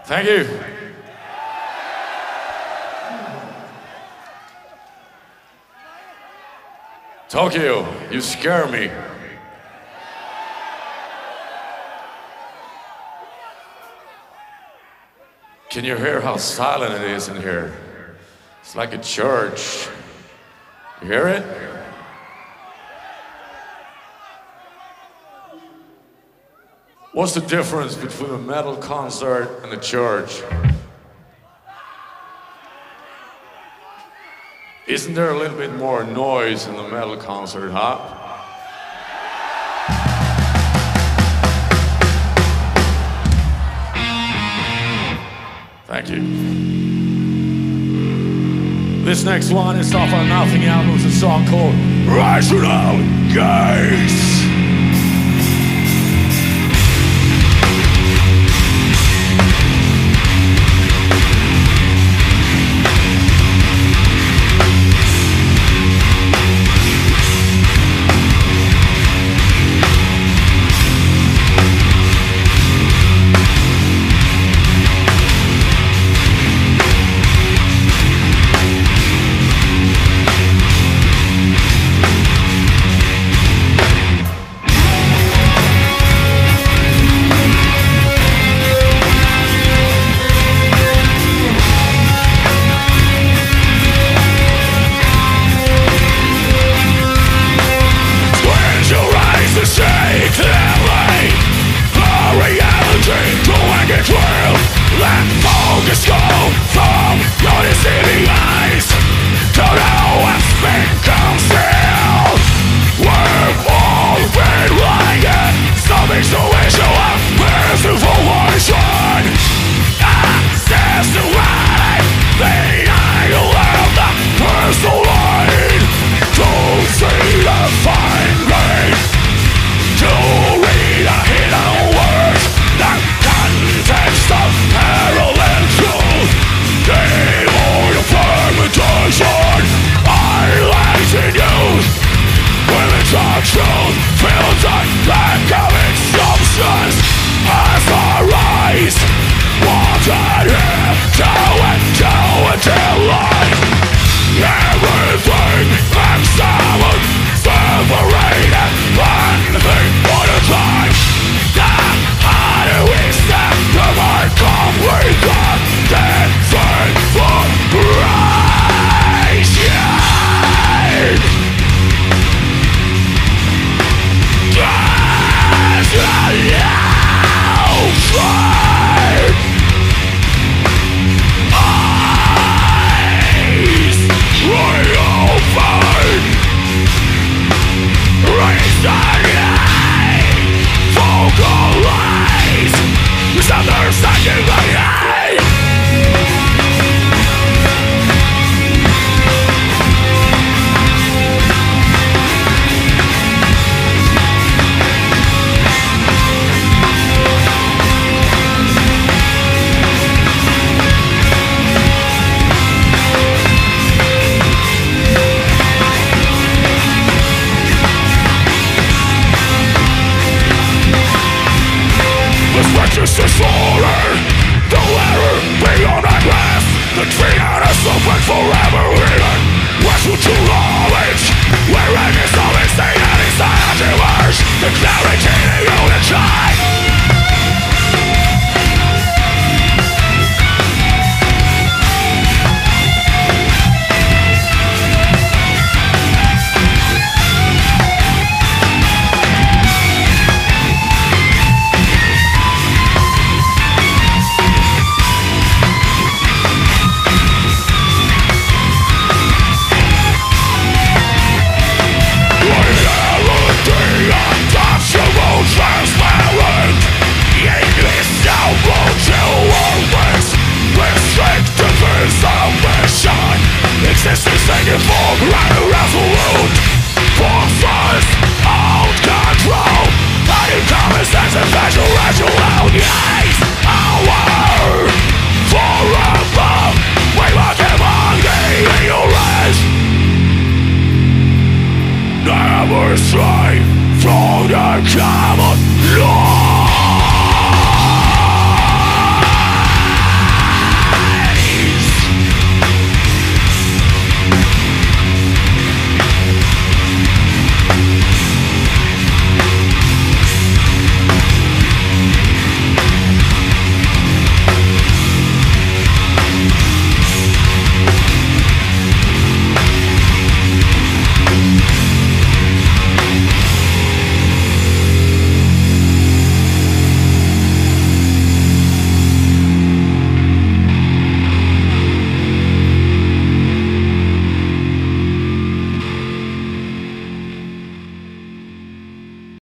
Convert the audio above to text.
Thank you. Tokyo, you scare me. Can you hear how silent it is in here? It's like a church. You hear it? What's the difference between a metal concert and a church? Isn't there a little bit more noise in the metal concert, huh? Thank you. This next one is off our Nothing album. It's a song called Rational Gaze. The clarity you to try